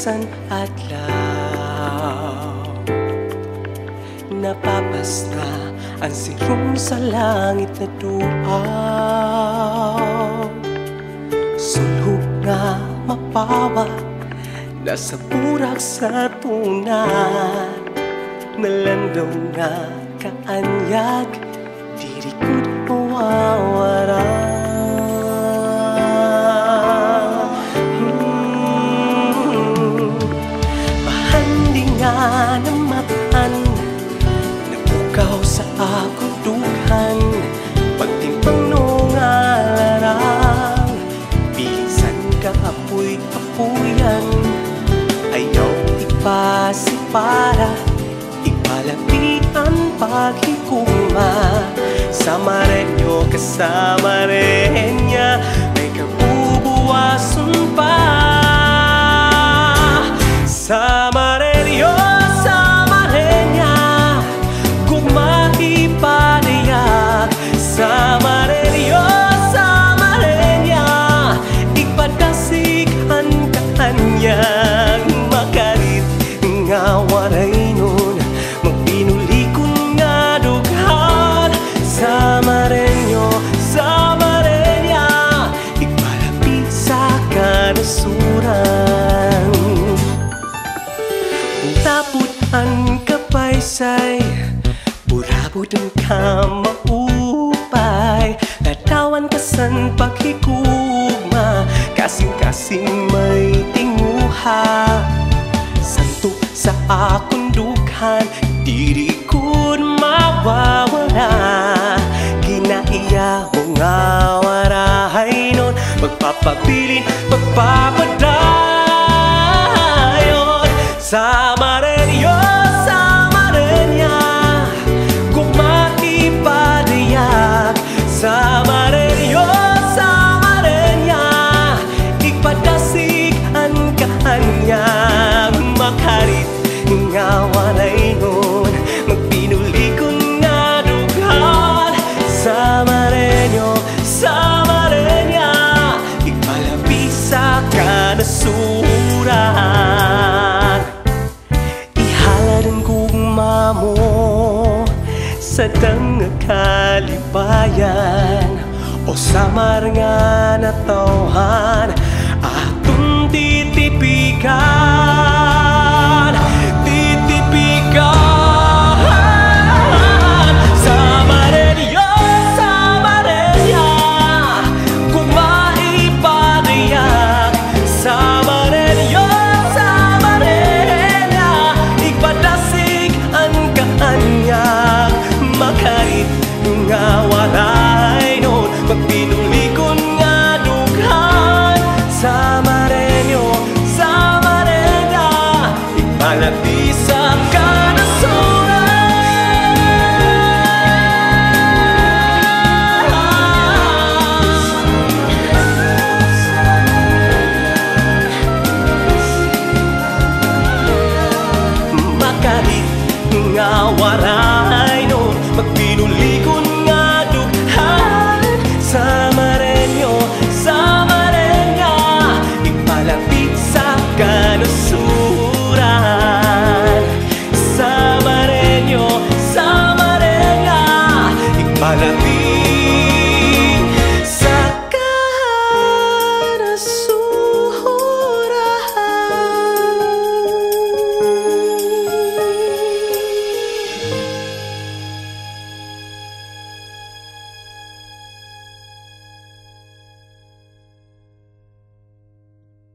kinabukasan adlaw, napapasna ang sirong sa langit na duaw. Sulhog nga mapawa, nasa burak sa tunan, nalandaw nga kaanyag, diri ko'y mawawala. Mahandi nga namatan, nabukaw sa akong dughan, pagtimpang nung alarang, bilisan ka apoy-apoyan, ayaw ipasipara, ipalapian paghikuma. Sama rin nyo kasama rin niya, may kabubuwasan pa. Sama rin nyo, sama rin niya, kung maipadayag. Sama rin nyo, sama rin niya, ipadasigan ka kanyang makarit nga waray nun, magpinulikon nga dughan. Sama rin nyo, sama rin niya, ipalapit sa kanasuran. Taputan kapaysay, burabod ang kamaupay, latawan kasan paghikugma, kasing-kasing may tinguha. Santo sa akong dughan, diri ko'y mawawala. Kinaiya mo nga warahay nun, magpapabilin, magpapadayon. Sama rin yun, sama rin niya, kung maipadayag. Sama rin yun, sama rin niya, ipadasigan ka kanyang makarit nga walay nun, magpinulikon nga dughan. Sama rin nyo, sama rin niya, ipalapi sa kanasuran. Ihalarin gugma mo sa dang kalibayan, o samar nga na tawhan.